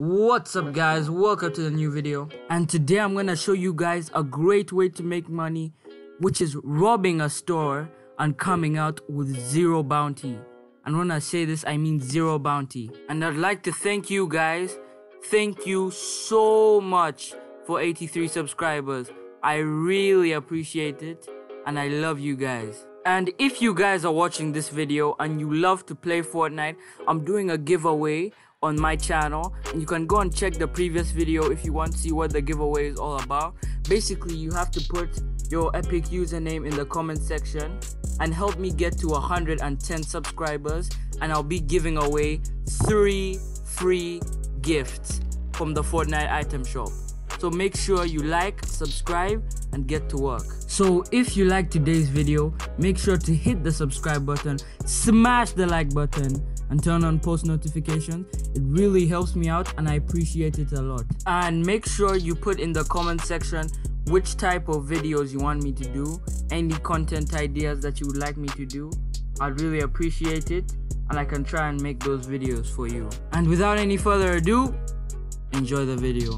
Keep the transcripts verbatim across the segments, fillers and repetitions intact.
What's up guys, welcome to the new video, and today I'm gonna show you guys a great way to make money, which is robbing a store and coming out with zero bounty. And when I say this, I mean zero bounty. And I'd like to thank you guys. Thank you so much for eighty-three subscribers. I really appreciate it and I love you guys. And if you guys are watching this video and you love to play Fortnite, I'm doing a giveaway on my channel, and you can go and check the previous video if you want to see what the giveaway is all about. Basically, you have to put your epic username in the comment section and help me get to one hundred ten subscribers, and I'll be giving away three free gifts from the Fortnite item shop. So make sure you like, subscribe, and get to work. So if you like today's video, make sure to hit the subscribe button, smash the like button, and turn on post notifications. It really helps me out and I appreciate it a lot. And make sure you put in the comment section which type of videos you want me to do, any content ideas that you would like me to do. I'd really appreciate it and I can try and make those videos for you. And without any further ado, enjoy the video.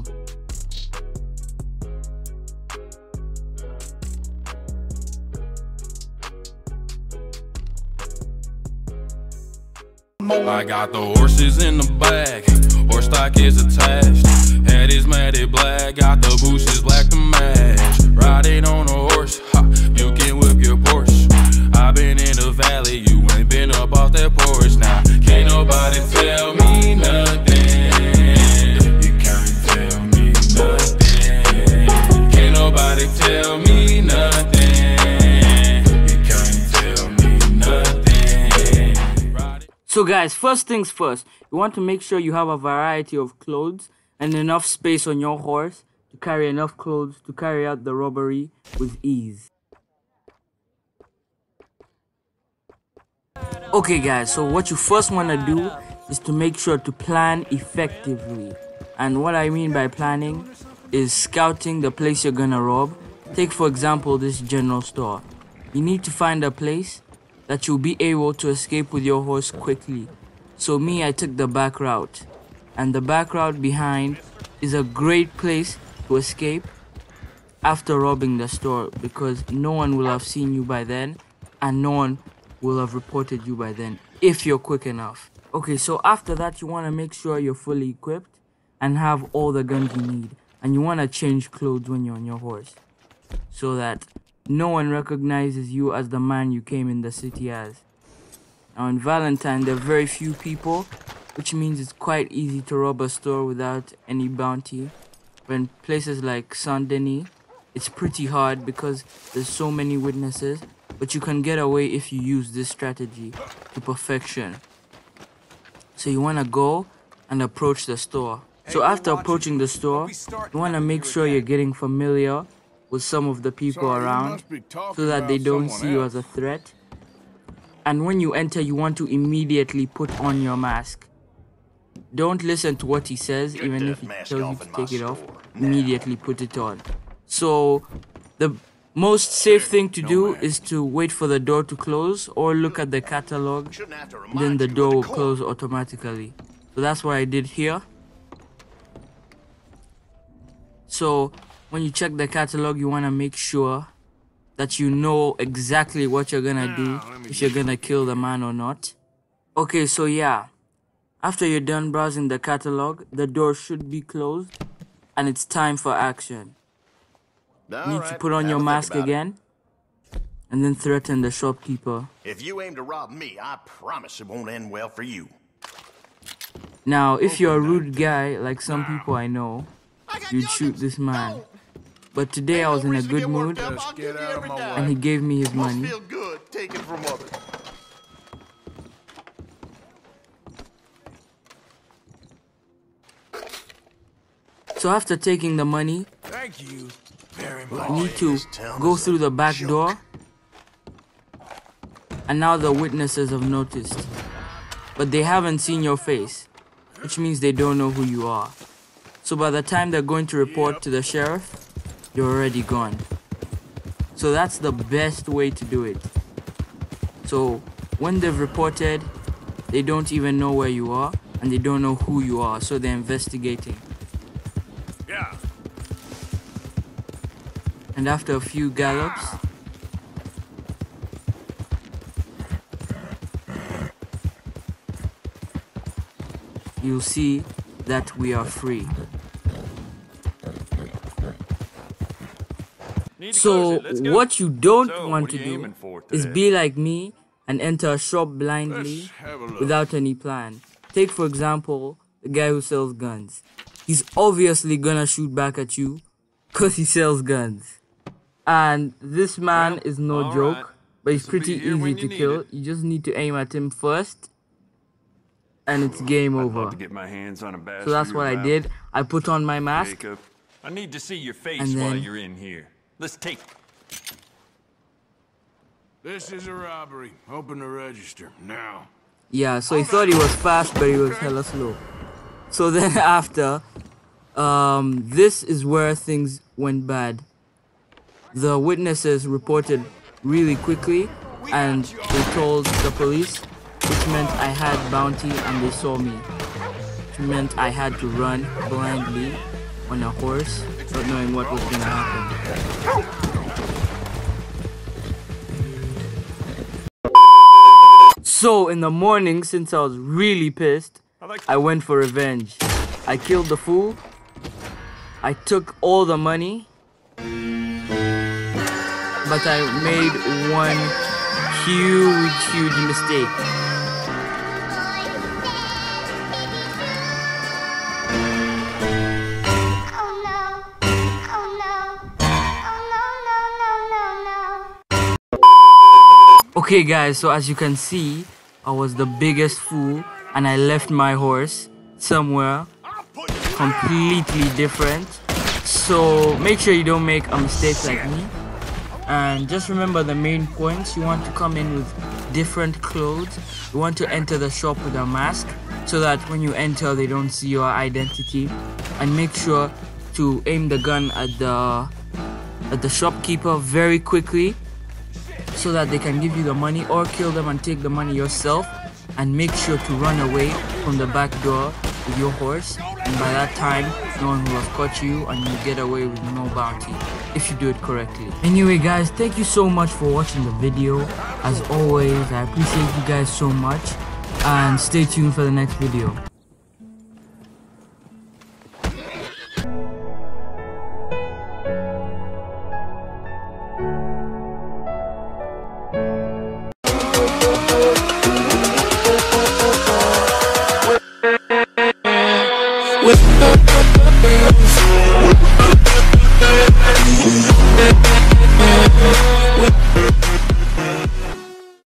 I got the horses in the back, horse stock is attached. Head is matted black, got the bushes black to match. Riding on a horse, ha, you can whip your Porsche. I been in the valley, you ain't been up off that porch. Now, can't nobody tell me nothing. You can't tell me nothing. Can't nobody tell me nothing. So guys, first things first, you want to make sure you have a variety of clothes and enough space on your horse to carry enough clothes to carry out the robbery with ease. Okay guys, so what you first want to do is to make sure to plan effectively. And what I mean by planning is scouting the place you're gonna rob. Take for example this general store. You need to find a place that you'll be able to escape with your horse quickly. So me, I took the back route, and the back route behind is a great place to escape after robbing the store, because no one will have seen you by then and no one will have reported you by then if you're quick enough. Okay, so after that you want to make sure you're fully equipped and have all the guns you need, and you want to change clothes when you're on your horse so that no one recognizes you as the man you came in the city as. Now in Valentine, there are very few people, which means it's quite easy to rob a store without any bounty. But in places like Saint Denis, it's pretty hard because there's so many witnesses, but you can get away if you use this strategy to perfection. So you want to go and approach the store. So after approaching the store, you want to make sure you're getting familiar with some of the people around so that they don't see you as a threat. And when you enter, you want to immediately put on your mask. Don't listen to what he says, even if he tells you to take it off. Immediately put it on. So the most safe thing to do is to wait for the door to close or look at the catalog, then the door will close automatically. So that's what I did here. So when you check the catalog, you want to make sure that you know exactly what you're gonna do, if you're gonna kill the man or not. Okay, so yeah, after you're done browsing the catalog, the door should be closed and it's time for action. You need to put on your mask again and then threaten the shopkeeper. If you aim to rob me, I promise it won't end well for you. Now, if you're a rude guy like some people I know, you'd shoot this man. But today I was in a good mood, and he gave me his money. So after taking the money, you need to go through the back door. And now the witnesses have noticed, but they haven't seen your face, which means they don't know who you are. So by the time they're going to report to the sheriff, you're already gone. So that's the best way to do it. So when they've reported, they don't even know where you are, and they don't know who you are, so they're investigating. Yeah. And after a few gallops, you'll see that we are free. So what you don't So, want what to are you do aiming for is today? be like me and enter a shop blindly Let's have a look. without any plan. Take for example the guy who sells guns. He's obviously gonna shoot back at you because he sells guns. And this man Well, is no all joke, right. but he's This'll be pretty here easy when to you need kill. it. You just need to aim at him first and it's game I'd over. love to get my hands on a bass So that's for what your I rifle, did. I put on my mask. Jacob. I need to see your face And while then- you're in here. Let's take. This is a robbery. Open the register now. Yeah, so he thought he was fast, but he was hella slow. So then after, um, this is where things went bad. The witnesses reported really quickly, and they told the police, which meant I had bounty and they saw me. Which meant I had to run blindly on a horse, not knowing what was gonna happen. So in the morning, since I was really pissed, I went for revenge. I killed the fool. I took all the money. But I made one huge, huge mistake. Oh no. Oh no. Oh no, no, no, no, no. Okay guys, so as you can see, I was the biggest fool and I left my horse somewhere completely different. So make sure you don't make a mistake like me. And just remember the main points. You want to come in with different clothes. You want to enter the shop with a mask so that when you enter they don't see your identity. And make sure to aim the gun at the at the shopkeeper very quickly so that they can give you the money, or kill them and take the money yourself. And make sure to run away from the back door with your horse, and by that time no one will have caught you and you get away with no bounty if you do it correctly. Anyway guys, thank you so much for watching the video. As always, I appreciate you guys so much, and stay tuned for the next video. With